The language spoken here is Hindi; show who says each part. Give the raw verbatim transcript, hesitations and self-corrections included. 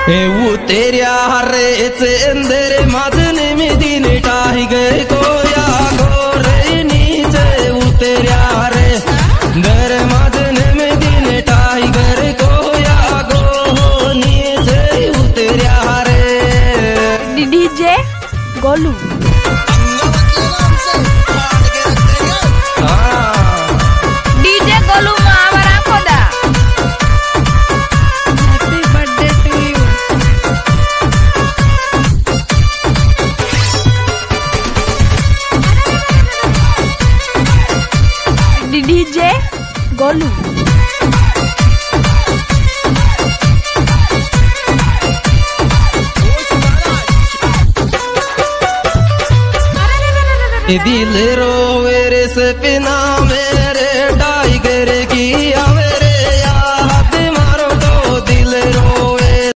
Speaker 1: वो तेऱ्या रे चंदर माझन में दिन टाही गए कोया गोरे नीचे उतर्या रे दर माझन में दिन टाही गए कोया गो नीचे उतर्या रे।
Speaker 2: डीजे गोलू डीजे गोलू मावरा खोदा happy birthday to you. DJ Golu
Speaker 1: दिल रोवे रे सपना में